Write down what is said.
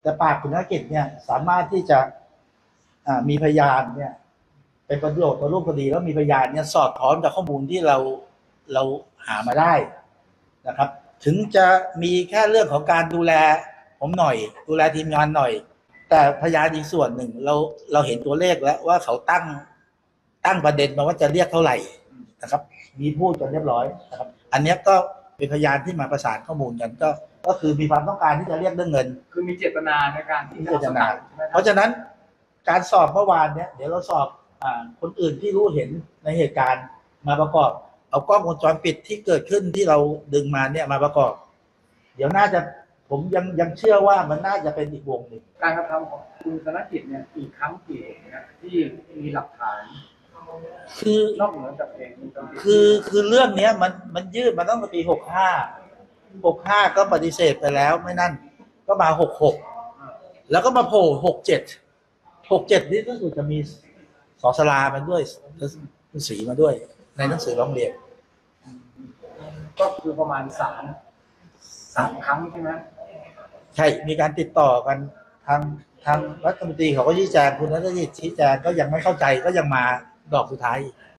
แต่ปากคุณธนกิจเนี่ยสามารถที่จะมีพยานเนี่ยเป็นประโยชน์ต่อรูปคดีแล้วมีพยานเนี่ยสอดคล้องกับข้อมูลที่เราหามาได้นะครับถึงจะมีแค่เรื่องของการดูแลผมหน่อยดูแลทีมงานหน่อยแต่พยานอีกส่วนหนึ่งเราเห็นตัวเลขแล้วว่าเขาตั้งประเด็นมาว่าจะเรียกเท่าไหร่นะครับมีพูดกันเรียบร้อยนะครับอันนี้ก็เป็นพยานที่มาประสานข้อมูลกันก็คือมีความต้องการที่จะเรียกเรื่องเงินคือมีเจตนาในการที่จะเจตนาเพราะฉะนั้นการสอบเมื่อวานเนี่ยเดี๋ยวเราสอบคนอื่นที่รู้เห็นในเหตุการณ์มาประกอบเอากล้องวงจรปิดที่เกิดขึ้นที่เราดึงมาเนี่ยมาประกอบเดี๋ยวน่าจะผมยังเชื่อว่ามันน่าจะเป็นอีกวงหนึ่งการกระทำของคุณธนกิจเนี่ยกี่ครั้งกี่นะที่มีหลักฐานคือนอกเหนือจากเองคือเรื่องนี้มันยืดมาตั้งแต่ปี65ก็ปฏิเสธไปแล้วไม่นั่นก็มา66แล้วก็มาโผล่67นี่ก็คือจะมีสอสลามาด้วยสีมาด้วยในหนังสือร้องเรียนก็คือประมาณสามครั้งใช่ไหมใช่มีการติดต่อกันทางรัฐมนตรีเขาก็ชี้แจงคุณนัทกิจชี้แจงก็ยังไม่เข้าใจก็ยังมาดอกสุดท้าย